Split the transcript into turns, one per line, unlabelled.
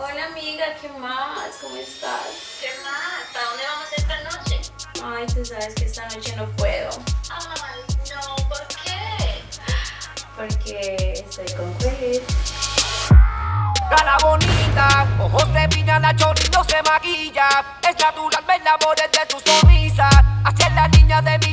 Hola amiga, ¿qué más? ¿Cómo estás?
¿Qué más? ¿Para dónde vamos esta noche?
Ay, tú sabes que esta noche no puedo,
Ay, no, ¿por qué?
porque estoy con Chris.
Cara bonita, ojos de piña, la chorri no se maquilla. Es natural ver la amor de tu sonrisa. Hacia la niña de mi